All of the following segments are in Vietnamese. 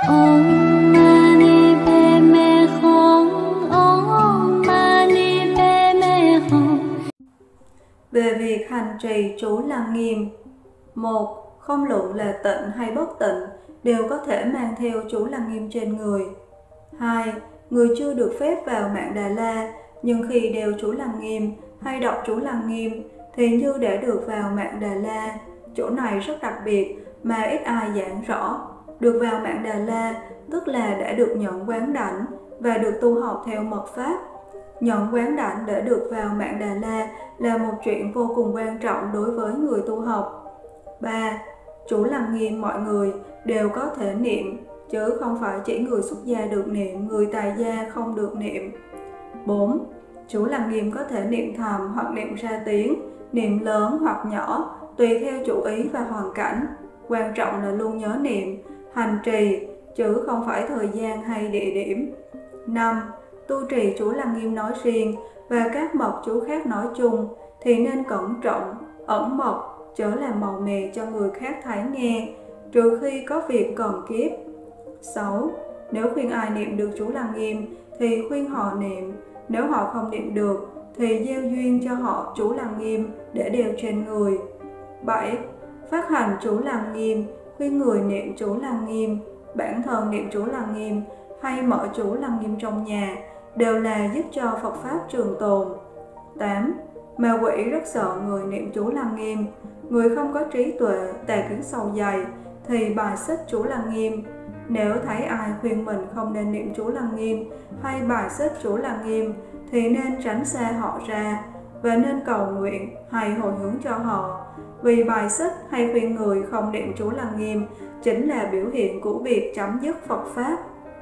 Om Mani Padme Hum. Om Mani Padme Hum. Về việc hành trì chú Lăng Nghiêm. 1. Không luận là tịnh hay bất tịnh đều có thể mang theo chú Lăng Nghiêm trên người. 2. Người chưa được phép vào Mạn Đà La, nhưng khi đeo chú Lăng Nghiêm hay đọc chú Lăng Nghiêm thì như đã được vào Mạn Đà La. Chỗ này rất đặc biệt mà ít ai giảng rõ. Được vào Mạn Đà La tức là đã được nhận quán đảnh và được tu học theo mật pháp. Nhận quán đảnh để được vào Mạn Đà La là một chuyện vô cùng quan trọng đối với người tu học. 3. Chú Lăng Nghiêm mọi người đều có thể niệm, chứ không phải chỉ người xuất gia được niệm, người tại gia không được niệm. 4. Chú Lăng Nghiêm có thể niệm thầm hoặc niệm ra tiếng, niệm lớn hoặc nhỏ, tùy theo chủ ý và hoàn cảnh. Quan trọng là luôn nhớ niệm, hành trì, chứ không phải thời gian hay địa điểm. 5. Tu trì chú Lăng Nghiêm nói riêng và các mật chú khác nói chung thì nên cẩn trọng, ẩn mật, chớ làm màu mè cho người khác thấy nghe, trừ khi có việc cần kiếp. 6. Nếu khuyên ai niệm được chú Lăng Nghiêm thì khuyên họ niệm, nếu họ không niệm được thì gieo duyên cho họ chú Lăng Nghiêm để đeo trên người. 7. Phát hành chú Lăng Nghiêm, khuyên người niệm chú Lăng Nghiêm, bản thân niệm chú Lăng Nghiêm hay mở chú Lăng Nghiêm trong nhà đều là giúp cho Phật Pháp trường tồn. 8. Ma quỷ rất sợ người niệm chú Lăng Nghiêm. Người không có trí tuệ, tà kiến sâu dày thì bài xích chú Lăng Nghiêm. Nếu thấy ai khuyên mình không nên niệm chú Lăng Nghiêm hay bài xích chú Lăng Nghiêm thì nên tránh xa họ ra và nên cầu nguyện hay hồi hướng cho họ. Vì bài xích hay khuyên người không niệm chú Lăng Nghiêm chính là biểu hiện của việc chấm dứt Phật Pháp.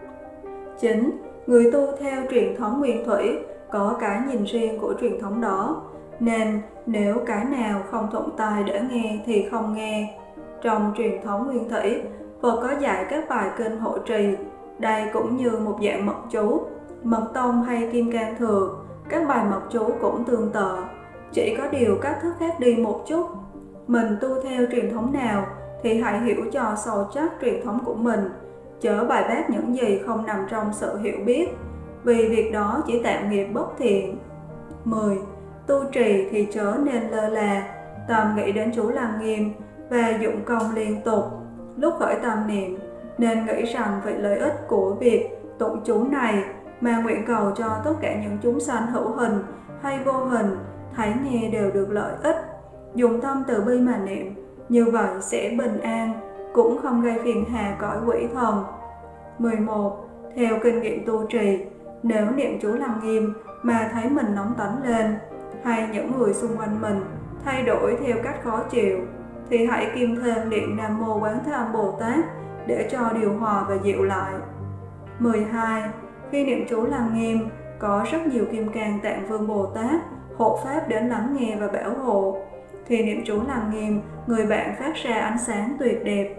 9. Người tu theo truyền thống nguyên thủy có cái nhìn riêng của truyền thống đó, nên nếu cái nào không thuận tai để nghe thì không nghe. Trong truyền thống nguyên thủy, Phật có dạy các bài kinh hộ trì, đây cũng như một dạng mật chú. Mật tông hay kim cang thừa, các bài mật chú cũng tương tự, chỉ có điều cách thức khác đi một chút. Mình tu theo truyền thống nào thì hãy hiểu cho sâu chắc truyền thống của mình, chớ bài bác những gì không nằm trong sự hiểu biết, vì việc đó chỉ tạo nghiệp bất thiện. 10. Tu trì thì chớ nên lơ là, tầm nghĩ đến chú Lăng Nghiêm và dụng công liên tục. Lúc khởi tâm niệm nên nghĩ rằng vì lợi ích của việc tụng chú này mà nguyện cầu cho tất cả những chúng sanh hữu hình hay vô hình thấy nghe đều được lợi ích. Dùng tâm từ bi mà niệm, như vậy sẽ bình an, cũng không gây phiền hà cõi quỷ thần. 11. Theo kinh nghiệm tu trì, nếu niệm chú Lăng Nghiêm mà thấy mình nóng tánh lên, hay những người xung quanh mình thay đổi theo cách khó chịu, thì hãy kiêm thêm niệm Nam Mô Quán Thế Âm Bồ Tát để cho điều hòa và dịu lại. 12. Khi niệm chú Lăng Nghiêm, có rất nhiều Kim Cang Tạng Vương Bồ Tát hộ pháp đến lắng nghe và bảo hộ. Thì niệm chú Lăng Nghiêm, người bạn phát ra ánh sáng tuyệt đẹp.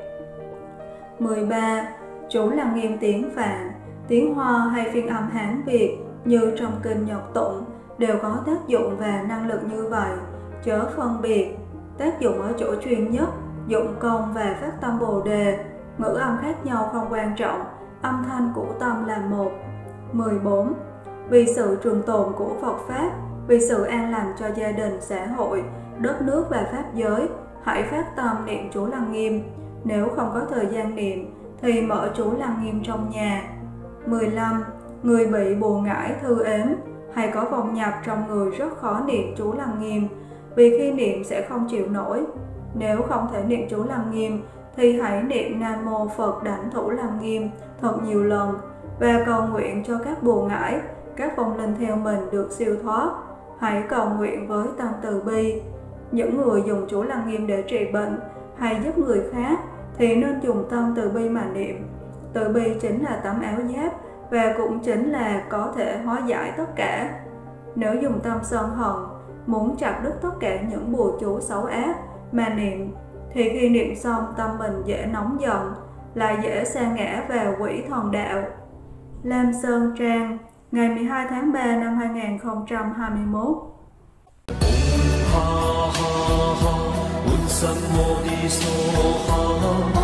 13. Chú Lăng Nghiêm tiếng Phạn, tiếng Hoa hay phiên âm Hán Việt như trong kinh Nhật Tụng đều có tác dụng và năng lực như vậy, chớ phân biệt. Tác dụng ở chỗ chuyên nhất, dụng công và phát tâm Bồ Đề. Ngữ âm khác nhau không quan trọng, âm thanh của tâm là một. 14. Vì sự trường tồn của Phật Pháp, vì sự an lành cho gia đình, xã hội, đất nước và Pháp giới, hãy phát tâm niệm chú Lăng Nghiêm. Nếu không có thời gian niệm thì mở chú Lăng Nghiêm trong nhà. 15. Người bị bùa ngải thư ếm hay có vong nhập trong người rất khó niệm chú Lăng Nghiêm, vì khi niệm sẽ không chịu nổi. Nếu không thể niệm chú Lăng Nghiêm thì hãy niệm Nam Mô Phật Đảnh Thủ Lăng Nghiêm thật nhiều lần và cầu nguyện cho các bùa ngải, các vong linh theo mình được siêu thoát. Hãy cầu nguyện với tâm từ bi. Những người dùng chú Lăng Nghiêm để trị bệnh hay giúp người khác thì nên dùng tâm từ bi mà niệm. Từ bi chính là tấm áo giáp và cũng chính là có thể hóa giải tất cả. Nếu dùng tâm sân hận, muốn chặt đứt tất cả những bùa chú xấu ác mà niệm, thì khi niệm xong tâm mình dễ nóng giận, lại dễ sa ngã vào quỷ thần đạo. Lam Sơn Trang, ngày 12 tháng 3 năm 2021. Ha ha ha,